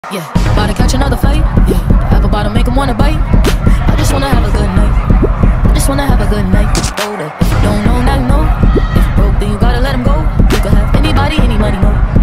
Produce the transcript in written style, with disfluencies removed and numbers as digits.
Yeah, about to catch another fight. Yeah, apple bottom make him wanna bite. I just wanna have a good night. I just wanna have a good night. Hold up, if you don't know, now you know. If you broke, then you gotta let him go. You could have anybody, any money, no.